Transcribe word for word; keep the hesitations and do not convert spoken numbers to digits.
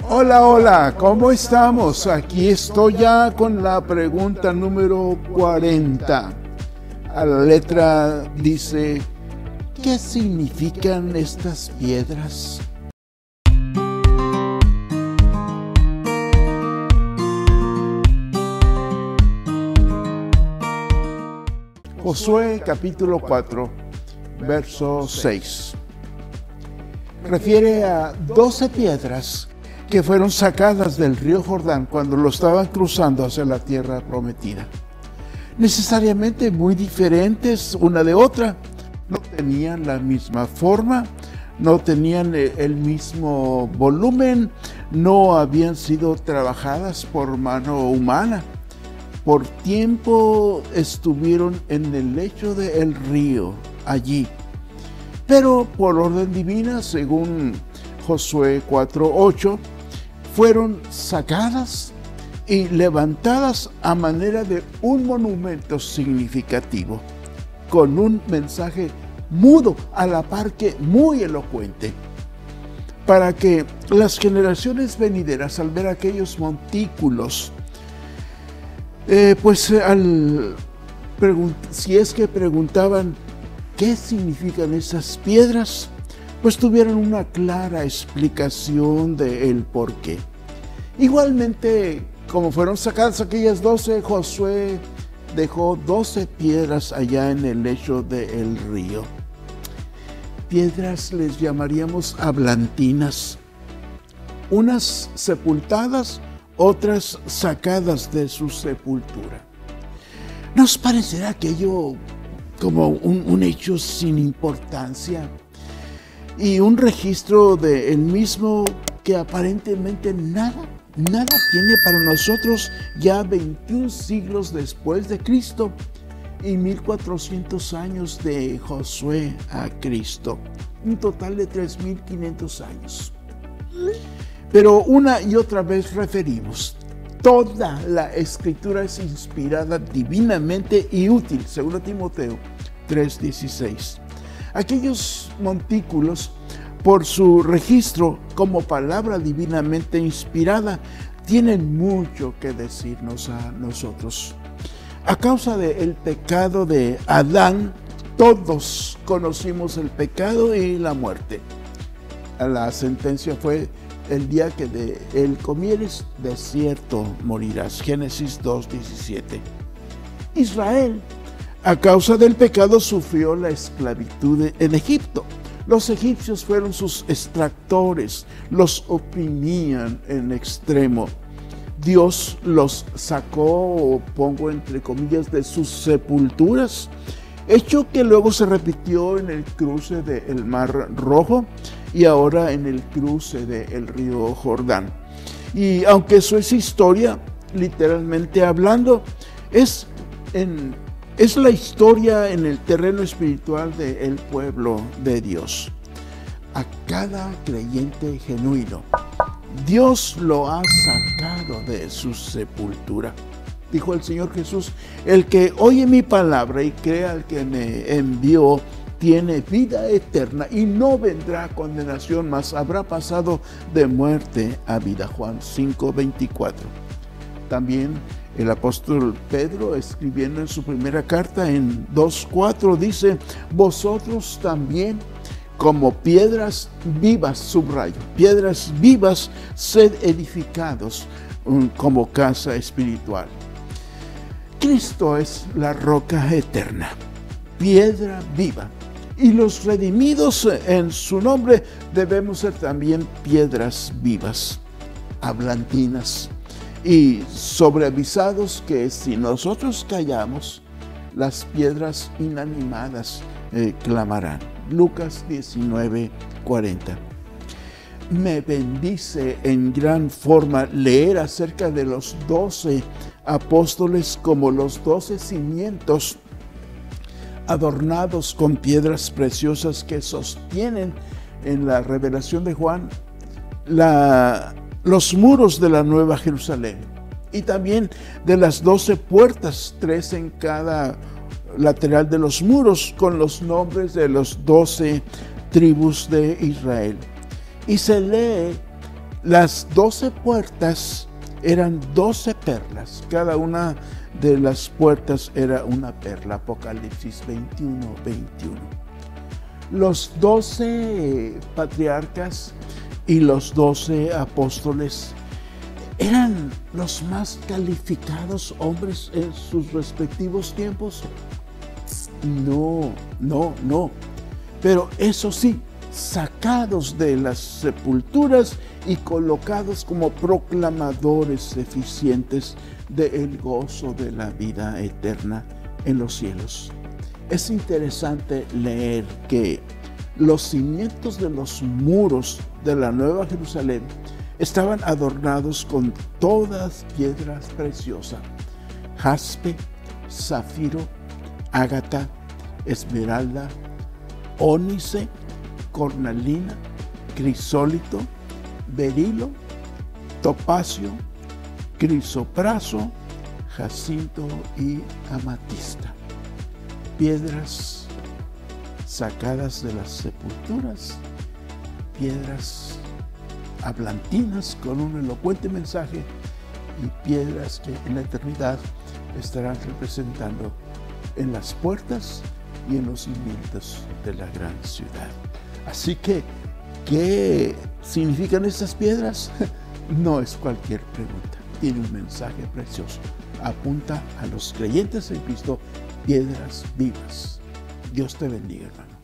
Hola, hola, ¿cómo estamos? Aquí estoy ya con la pregunta número cuarenta. A la letra dice, ¿qué significan estas piedras? Josué capítulo cuatro, verso seis. Refiere a doce piedras que fueron sacadas del río Jordán cuando lo estaban cruzando hacia la tierra prometida. Necesariamente muy diferentes una de otra. No tenían la misma forma, no tenían el mismo volumen, no habían sido trabajadas por mano humana. Por tiempo estuvieron en el lecho del río, allí. Pero por orden divina, según Josué cuatro ocho, fueron sacadas y levantadas a manera de un monumento significativo, con un mensaje mudo, a la par que muy elocuente, para que las generaciones venideras, al ver aquellos montículos, eh, pues al si es que preguntaban qué significan esas piedras, pues tuvieron una clara explicación del por qué. Igualmente, como fueron sacadas aquellas doce, Josué dejó doce piedras allá en el lecho del río. Piedras les llamaríamos hablantinas, unas sepultadas, otras sacadas de su sepultura. ¿Nos parecerá aquello como un, un hecho sin importancia y un registro del mismo que aparentemente nada, nada tiene para nosotros ya veintiún siglos después de Cristo y mil cuatrocientos años de Josué a Cristo? Un total de tres mil quinientos años. Pero una y otra vez referimos, toda la Escritura es inspirada divinamente y útil, según Timoteo tres dieciséis. Aquellos montículos, por su registro como palabra divinamente inspirada, tienen mucho que decirnos a nosotros. A causa del pecado de Adán, todos conocimos el pecado y la muerte. La sentencia fue: el día que de él comieres, de cierto morirás. Génesis dos diecisiete. Israel, a causa del pecado, sufrió la esclavitud en Egipto. Los egipcios fueron sus extractores, los oprimían en extremo. Dios los sacó, pongo entre comillas, de sus sepulturas, hecho que luego se repitió en el cruce del Mar Rojo y ahora en el cruce del río Jordán. Y aunque eso es historia, literalmente hablando, es, en, es la historia en el terreno espiritual del pueblo de Dios. A cada creyente genuino, Dios lo ha sacado de su sepultura. Dijo el Señor Jesús: el que oye mi palabra y crea al que me envió, tiene vida eterna y no vendrá a condenación, mas habrá pasado de muerte a vida. Juan cinco veinticuatro. También el apóstol Pedro, escribiendo en su primera carta en dos cuatro, dice: vosotros también, como piedras vivas, subrayo, piedras vivas, sed edificados um, como casa espiritual. Cristo es la roca eterna, piedra viva. Y los redimidos en su nombre debemos ser también piedras vivas, hablantinas, y sobreavisados que si nosotros callamos, las piedras inanimadas eh, clamarán. Lucas diecinueve cuarenta. Me bendice en gran forma leer acerca de los doce apóstoles como los doce cimientos adornados con piedras preciosas que sostienen en la revelación de Juan la, los muros de la Nueva Jerusalén, y también de las doce puertas, tres en cada lateral de los muros, con los nombres de los doce tribus de Israel. Y se lee Las doce puertas eran doce perlas, cada una de las puertas era una perla, Apocalipsis veintiuno, veintiuno. Los doce patriarcas y los doce apóstoles eran los más calificados hombres en sus respectivos tiempos. No, no, no. Pero eso sí, sacados de las sepulturas y colocados como proclamadores eficientes del gozo de la vida eterna en los cielos. Es interesante leer que los cimientos de los muros de la Nueva Jerusalén estaban adornados con todas piedras preciosas: jaspe, zafiro, ágata, esmeralda, ónice, cornalina, crisólito, berilo, topacio, crisopraso, jacinto y amatista. Piedras sacadas de las sepulturas, piedras hablantinas con un elocuente mensaje y piedras que en la eternidad estarán representando en las puertas y en los cimientos de la gran ciudad. Así que, ¿qué significan estas piedras? No es cualquier pregunta, tiene un mensaje precioso. Apunta a los creyentes en Cristo, piedras vivas. Dios te bendiga, hermano.